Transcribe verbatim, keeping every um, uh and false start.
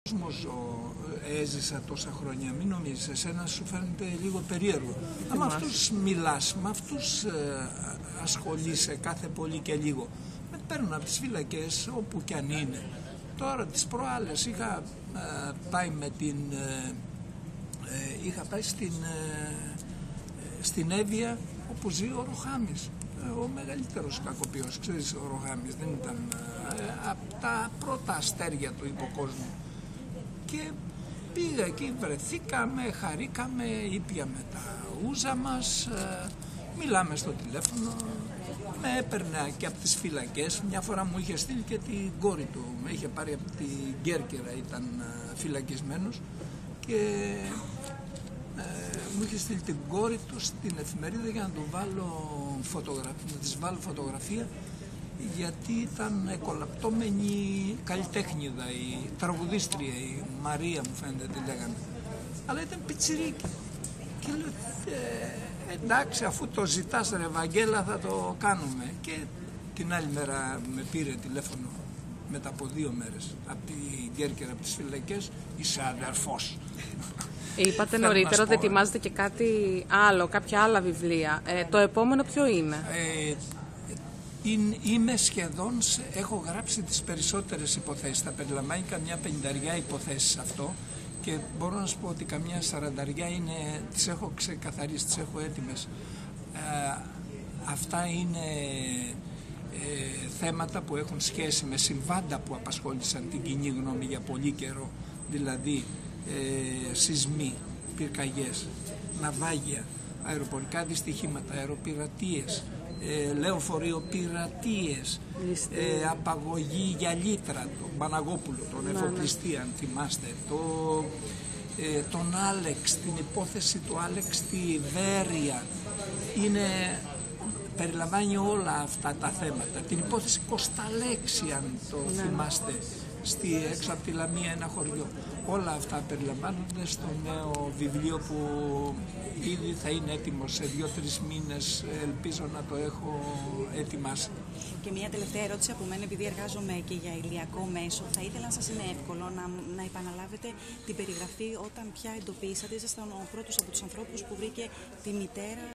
Ζω, έζησα τόσα χρόνια, μην νομίζεις, εσένα σου φαίνεται λίγο περίεργο. Αν με αυτούς μιλάς, με αυτούς ε, ασχολείσαι κάθε πολύ και λίγο. Με παίρνουν από τις φυλακές όπου κι αν είναι. Τώρα τις προάλλες είχα ε, πάει με την... Ε, ε, είχα πάει στην, ε, στην Εύβοια όπου ζει ο Ροχάμης. Ο μεγαλύτερος κακοποιός, ξέρεις, ο Ροχάμης δεν ήταν ε, από τα πρώτα αστέρια του υποκόσμου. Και πήγα εκεί, βρεθήκαμε, χαρήκαμε, ήπιαμε τα ούζα μας, ε, μιλάμε στο τηλέφωνο, με έπαιρνε και από τις φυλακές. Μια φορά μου είχε στείλει και την κόρη του, με είχε πάρει από την Κέρκυρα, ήταν ε, φυλακισμένος και ε, μου είχε στείλει την κόρη του στην εφημερίδα για να του βάλω φωτογραφία, να της βάλω φωτογραφία, γιατί ήταν εκολαπτώμενη καλλιτέχνηδα, η τραγουδίστρια, η Μαρία μου φαίνεται τη λέγανε. Αλλά ήταν πιτσιρίκι. Και λέω, ε, εντάξει, αφού το ζητάς ρε Βαγγέλα θα το κάνουμε. Και την άλλη μέρα με πήρε τηλέφωνο μετά από δύο μέρες από την Κέρκυρα, από τις φυλακές, είσαι αδερφός. Είπατε νωρίτερα ότι ετοιμάζετε και κάτι άλλο, κάποια άλλα βιβλία. Ε, το επόμενο ποιο είναι? Ε, Είμαι σχεδόν, έχω γράψει τις περισσότερες υποθέσεις, θα περιλαμβάνει καμιά πενηνταριά υποθέσεις αυτό και μπορώ να σου πω ότι καμιά σαρανταριά είναι, τις έχω ξεκαθαρίσει, τις έχω έτοιμες. Ε, αυτά είναι ε, θέματα που έχουν σχέση με συμβάντα που απασχόλησαν την κοινή γνώμη για πολύ καιρό, δηλαδή ε, σεισμοί, πυρκαγιές, ναυάγια, αεροπορικά δυστυχήματα, αεροπειρατείες, Ε, λεωφορείο πειρατείες, ε, απαγωγή για λίτρα, τον Παναγόπουλο, τον εφοπλιστή, αν θυμάστε, το, ε, τον Άλεξ, την υπόθεση του Άλεξ στη Βέρεια, είναι, περιλαμβάνει όλα αυτά τα θέματα. Την υπόθεση Κοσταλέξη, αν το ναι. θυμάστε, στη, έξω από τη Λαμία, ένα χωριό. Όλα αυτά περιλαμβάνονται στο νέο βιβλίο που ήδη θα είναι έτοιμο σε δύο-τρεις μήνες, ελπίζω να το έχω ετοιμάσει. Και μια τελευταία ερώτηση από μένα, επειδή εργάζομαι και για ηλιακό μέσο, θα ήθελα να σας είναι εύκολο να, να επαναλάβετε την περιγραφή όταν πια εντοπίσατε, ήσασταν ο πρώτος από τους ανθρώπους που βρήκε τη μητέρα